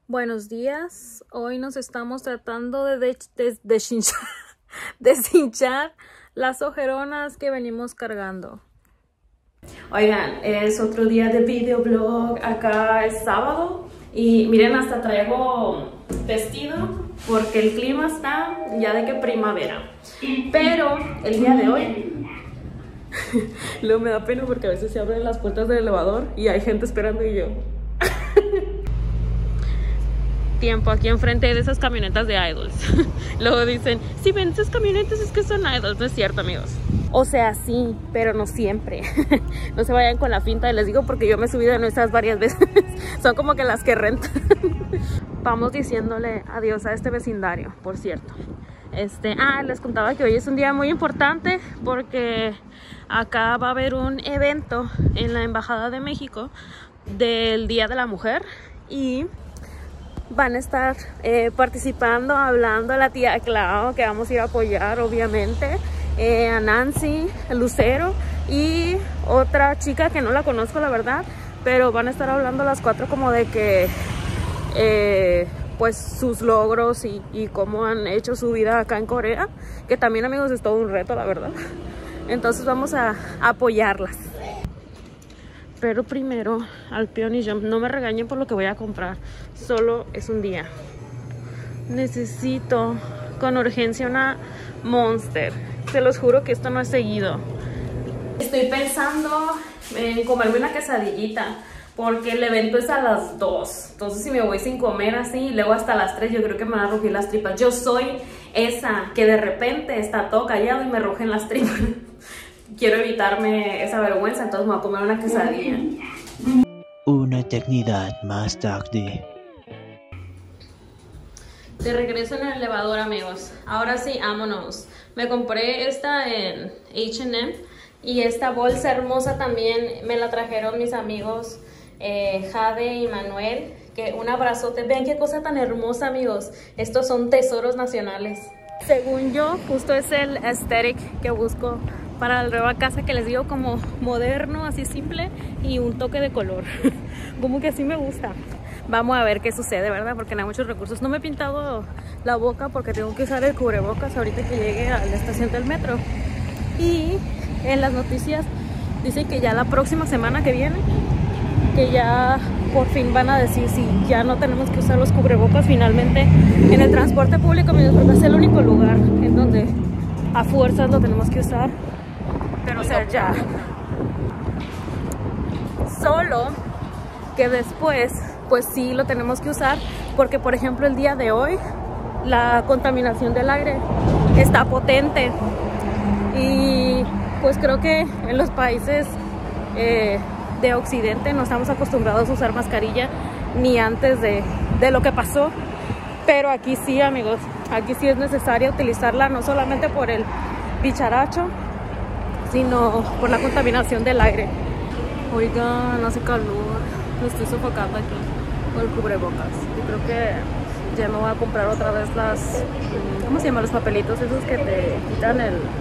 Buenos días, hoy nos estamos tratando de deshinchar las ojeronas que venimos cargando. Oigan, es otro día de videoblog, acá es sábado y miren, hasta traigo vestido porque el clima está ya de que primavera. Pero el día de hoy, luego me da pena porque a veces se abren las puertas del elevador y hay gente esperando y yo... Tiempo aquí enfrente de esas camionetas de idols. Luego dicen, si ven esas camionetas es que son idols. No es cierto, amigos. O sea, sí, pero no siempre. No se vayan con la finta, les digo porque yo me he subido en esas varias veces. Son como que las que rentan. Vamos diciéndole adiós a este vecindario, por cierto. Les contaba que hoy es un día muy importante porque acá va a haber un evento en la Embajada de México del Día de la Mujer y van a estar participando, hablando a la tía Clau, que vamos a ir a apoyar, obviamente, a Nancy Lucero y otra chica que no la conozco, la verdad, pero van a estar hablando las cuatro como de que, pues, sus logros y cómo han hecho su vida acá en Corea, que también, amigos, es todo un reto, la verdad. Entonces vamos a apoyarlas. Pero primero, al Peony Jump, no me regañen por lo que voy a comprar. Solo es un día. Necesito con urgencia una Monster. Se los juro que esto no es seguido. Estoy pensando en comerme una quesadillita, porque el evento es a las 2. Entonces si me voy sin comer así y luego hasta las 3, yo creo que me van a rugir las tripas. Yo soy esa que de repente está todo callado y me rugen las tripas. Quiero evitarme esa vergüenza, entonces me voy a comer una quesadilla. Una eternidad más tarde. De regreso en el elevador, amigos. Ahora sí, vámonos. Me compré esta en H&M y esta bolsa hermosa también me la trajeron mis amigos Jade y Manuel. Que un abrazote. Vean qué cosa tan hermosa, amigos. Estos son tesoros nacionales. Según yo, justo es el aesthetic que busco para la nueva casa, que les digo, como moderno, así simple y un toque de color. Como que así me gusta. Vamos a ver qué sucede, ¿verdad? Porque no hay muchos recursos. No me he pintado la boca porque tengo que usar el cubrebocas ahorita que llegue a la estación del metro. Y en las noticias dicen que ya la próxima semana que viene, que ya por fin van a decir si ya no tenemos que usar los cubrebocas finalmente en el transporte público, porque es el único lugar en donde a fuerzas lo tenemos que usar. Pero o sea, ya. Solo que después, pues sí lo tenemos que usar, porque por ejemplo el día de hoy la contaminación del aire está potente y pues creo que en los países de Occidente no estamos acostumbrados a usar mascarilla ni antes de lo que pasó, pero aquí sí, amigos, aquí sí es necesario utilizarla, no solamente por el bicharacho, sino por la contaminación del aire. Oigan, hace calor, me estoy sofocando aquí con el cubrebocas. Yo creo que ya me voy a comprar otra vez las, ¿cómo se llaman? Los papelitos esos que te quitan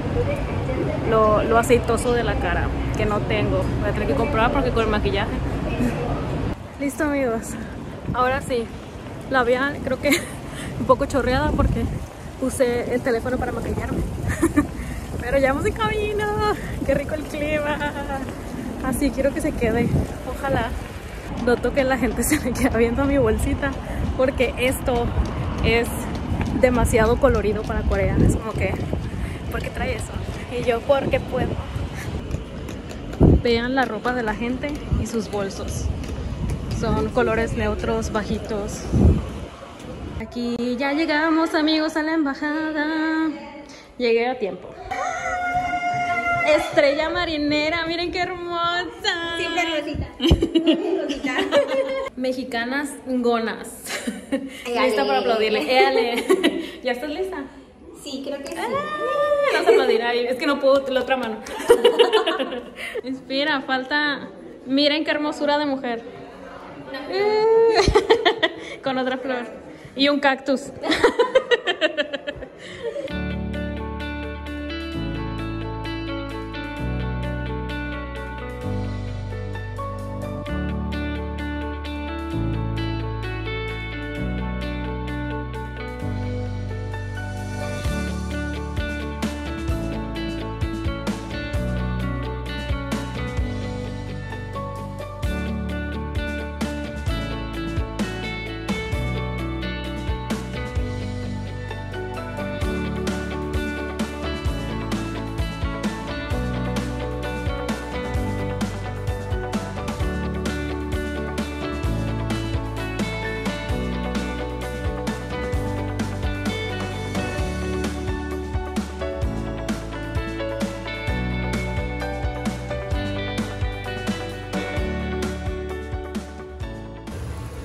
lo aceitoso de la cara, que no tengo. Voy a tener que comprar porque con el maquillaje. Listo, amigos. Ahora sí, labial, creo que un poco chorreada porque usé el teléfono para maquillarme. Pero ya vamos en camino. Qué rico el clima. Así quiero que se quede. Ojalá. Noto que la gente se me queda viendo mi bolsita porque esto es demasiado colorido para Corea. Es como que, ¿por qué trae eso? Y yo, porque puedo. Vean la ropa de la gente y sus bolsos. Son colores neutros, bajitos. Aquí ya llegamos, amigos, a la embajada. Llegué a tiempo. Estrella marinera, miren qué hermosa. Siempre rosita. Rosita. Mexicanas gonas. Éale. Lista para aplaudirle. Éale. ¿Ya estás lista? Sí, creo que sí. Vamos a aplaudir ahí. Es que no puedo la otra mano. Inspira, falta. Miren qué hermosura de mujer. Con otra flor. Y un cactus.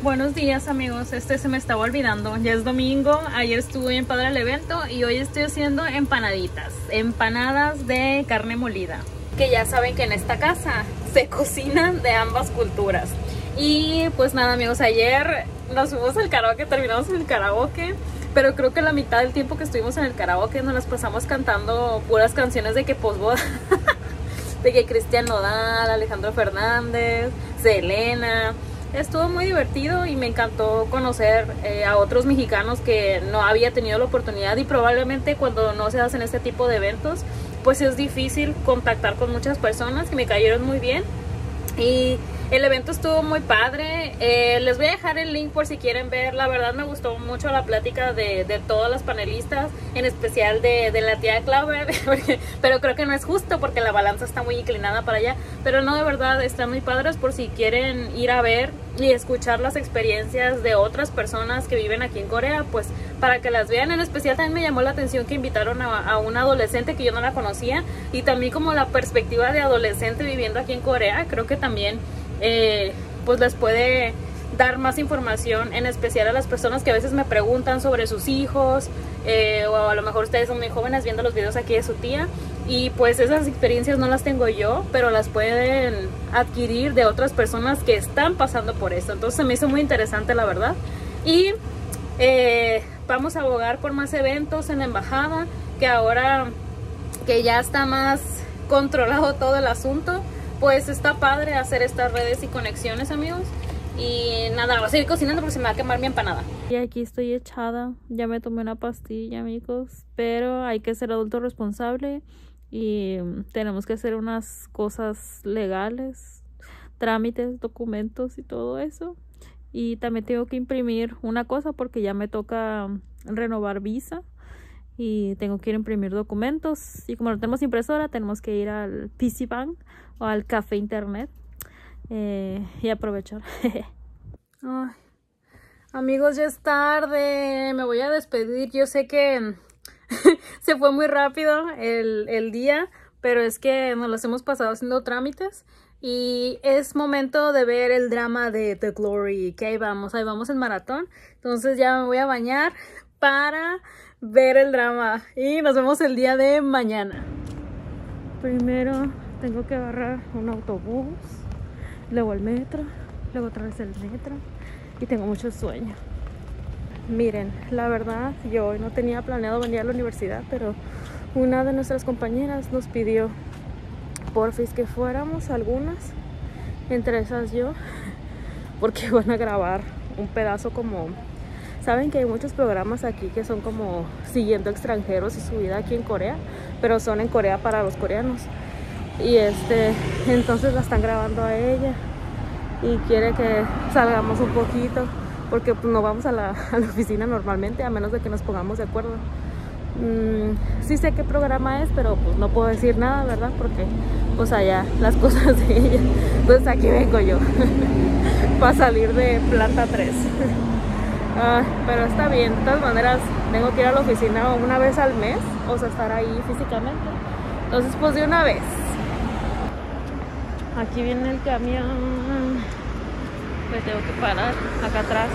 Buenos días amigos, se me estaba olvidando, ya es domingo, ayer estuvo bien padre el evento y hoy estoy haciendo empanadas de carne molida, que ya saben que en esta casa se cocinan de ambas culturas. Y pues nada amigos, ayer nos fuimos al karaoke, terminamos en el karaoke, pero creo que la mitad del tiempo que estuvimos en el karaoke nos las pasamos cantando puras canciones de que posboda, de que Cristian Nodal, Alejandro Fernández, Selena. Estuvo muy divertido y me encantó conocer a otros mexicanos que no había tenido la oportunidad, y probablemente cuando no se hacen este tipo de eventos pues es difícil contactar con muchas personas que me cayeron muy bien. Y el evento estuvo muy padre. Les voy a dejar el link por si quieren ver. La verdad me gustó mucho la plática de todas las panelistas, en especial de la tía Claudia, pero creo que no es justo porque la balanza está muy inclinada para allá. Pero no, de verdad están muy padres por si quieren ir a ver y escuchar las experiencias de otras personas que viven aquí en Corea, pues para que las vean. En especial también me llamó la atención que invitaron a una adolescente que yo no la conocía, y también como la perspectiva de adolescente viviendo aquí en Corea, creo que también pues les puede dar más información, en especial a las personas que a veces me preguntan sobre sus hijos, o a lo mejor ustedes son muy jóvenes viendo los videos aquí de su tía, y pues esas experiencias no las tengo yo, pero las pueden adquirir de otras personas que están pasando por esto. Entonces se me hizo muy interesante, la verdad. Y vamos a abogar por más eventos en la embajada, que ahora que ya está más controlado todo el asunto, pues está padre hacer estas redes y conexiones, amigos. Y nada, voy a seguir cocinando porque se me va a quemar mi empanada. Y aquí estoy echada, ya me tomé una pastilla, amigos, pero hay que ser adulto responsable y tenemos que hacer unas cosas legales, trámites, documentos y todo eso. Y también tengo que imprimir una cosa porque ya me toca renovar visa y tengo que ir a imprimir documentos, y como no tenemos impresora tenemos que ir al PC Bank o al café internet y aprovechar. Ay, amigos, ya es tarde, me voy a despedir. Yo sé que se fue muy rápido el día, pero es que nos los hemos pasado haciendo trámites y es momento de ver el drama de The Glory, que ahí vamos en maratón. Entonces ya me voy a bañar para ver el drama y nos vemos el día de mañana. Primero tengo que agarrar un autobús, luego el metro, luego otra vez el metro, y tengo mucho sueño. Miren, la verdad yo hoy no tenía planeado venir a la universidad, pero una de nuestras compañeras nos pidió porfis que fuéramos, algunas, entre esas yo, porque van a grabar un pedazo como... Saben que hay muchos programas aquí que son como siguiendo extranjeros y su vida aquí en Corea, pero son en Corea para los coreanos. Y entonces la están grabando a ella y quiere que salgamos un poquito, porque pues no vamos a la oficina normalmente, a menos de que nos pongamos de acuerdo. Sí sé qué programa es, pero pues no puedo decir nada, ¿verdad? Porque pues allá las cosas de ella. Entonces aquí vengo yo para salir de planta 3. Pero está bien, de todas maneras tengo que ir a la oficina una vez al mes, o sea, estar ahí físicamente. Entonces pues de una vez. Aquí viene el camión, me tengo que parar acá atrás.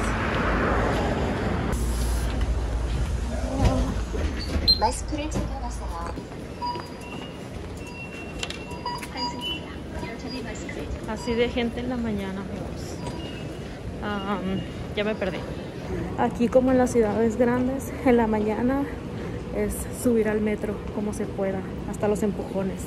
Así de gente en la mañana, amigos. Ya me perdí. Aquí, como en las ciudades grandes, en la mañana es subir al metro como se pueda, hasta los empujones.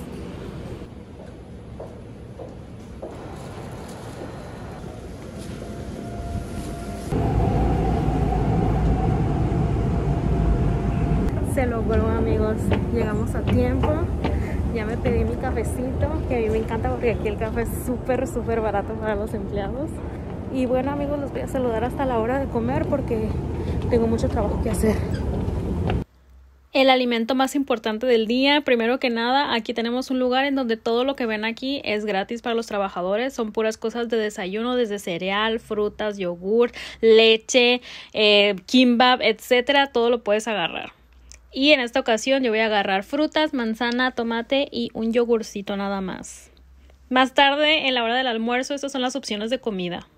Se logró, amigos, llegamos a tiempo. Ya me pedí mi cafecito, que a mí me encanta porque aquí el café es súper barato para los empleados. Y bueno, amigos, los voy a saludar hasta la hora de comer porque tengo mucho trabajo que hacer. El alimento más importante del día, primero que nada, aquí tenemos un lugar en donde todo lo que ven aquí es gratis para los trabajadores. Son puras cosas de desayuno, desde cereal, frutas, yogur, leche, kimbap, etcétera. Todo lo puedes agarrar. Y en esta ocasión yo voy a agarrar frutas, manzana, tomate y un yogurcito nada más. Más tarde, en la hora del almuerzo, estas son las opciones de comida.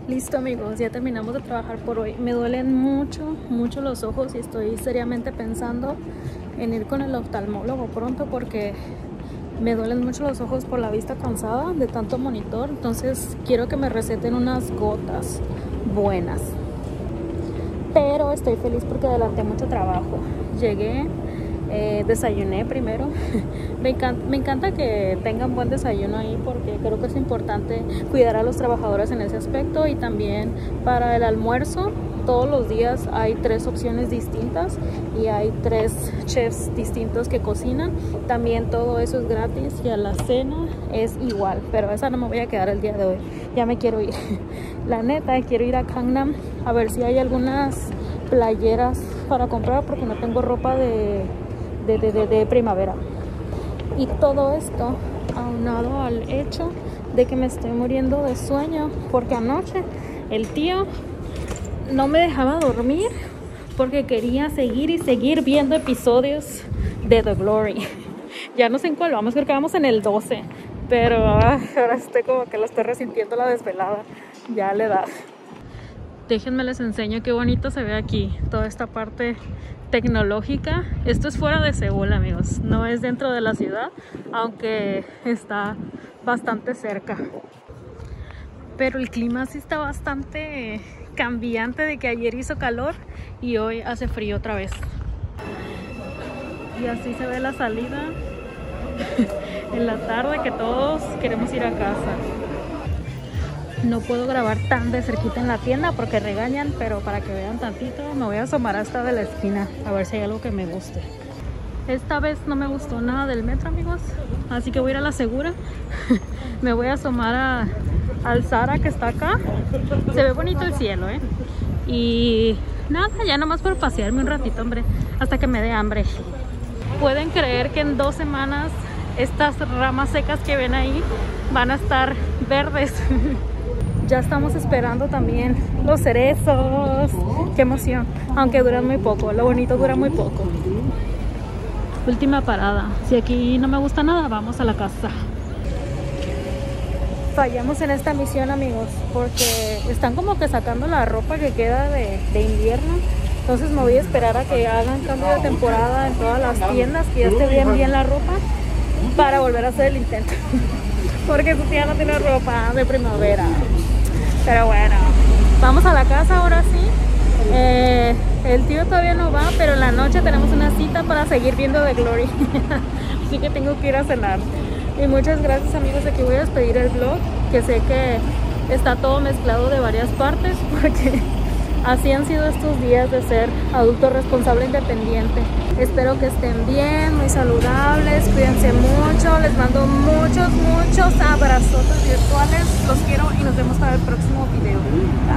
Listo amigos, ya terminamos de trabajar por hoy. Me duelen mucho los ojos y estoy seriamente pensando en ir con el oftalmólogo pronto porque me duelen mucho los ojos por la vista cansada de tanto monitor. Entonces quiero que me receten unas gotas buenas. Pero estoy feliz porque adelanté mucho trabajo. Llegué, desayuné primero. Me encanta que tengan buen desayuno ahí porque creo que es importante cuidar a los trabajadores en ese aspecto. Y también para el almuerzo, todos los días hay 3 opciones distintas y hay 3 chefs distintos que cocinan. También todo eso es gratis y a la cena es igual, pero esa no me voy a quedar el día de hoy. Ya me quiero ir. La neta, quiero ir a Gangnam a ver si hay algunas playeras para comprar porque no tengo ropa de primavera. Y todo esto aunado al hecho de que me estoy muriendo de sueño porque anoche el tío no me dejaba dormir porque quería seguir viendo episodios de The Glory. Ya no sé en cuál vamos, creo que vamos en el 12, pero ahora estoy como que lo estoy resintiendo la desvelada, ya la edad. Déjenme les enseño qué bonito se ve aquí, toda esta parte tecnológica. Esto es fuera de Seúl, amigos, no es dentro de la ciudad, aunque está bastante cerca. Pero el clima sí está bastante cambiante, de que ayer hizo calor y hoy hace frío otra vez. Y así se ve la salida en la tarde, que todos queremos ir a casa. No puedo grabar tan de cerquita en la tienda porque regañan, pero para que vean tantito me voy a asomar hasta de la esquina a ver si hay algo que me guste. Esta vez no me gustó nada del metro, amigos, así que voy a ir a la segura. Me voy a asomar al Zara que está acá. Se ve bonito el cielo, y nada, ya nomás por pasearme un ratito, hombre, hasta que me dé hambre. Pueden creer que en 2 semanas estas ramas secas que ven ahí van a estar verdes. Ya estamos esperando también los cerezos. Qué emoción, aunque duran muy poco, lo bonito dura muy poco. Última parada, si aquí no me gusta nada, vamos a la casa. Fallamos en esta misión, amigos, porque están como que sacando la ropa que queda de invierno. Entonces me voy a esperar a que hagan cambio de temporada en todas las tiendas, que ya esté bien la ropa, para volver a hacer el intento. Porque su tía no tiene ropa de primavera. Pero bueno, vamos a la casa ahora sí. El tío todavía no va, pero en la noche tenemos una cita para seguir viendo The Glory. Así que tengo que ir a cenar. Y muchas gracias, amigos. Aquí voy a despedir el vlog, que sé que está todo mezclado de varias partes porque así han sido estos días de ser adulto responsable independiente. Espero que estén bien, muy saludables, cuídense mucho, les mando muchos abrazos virtuales, los quiero y nos vemos para el próximo video.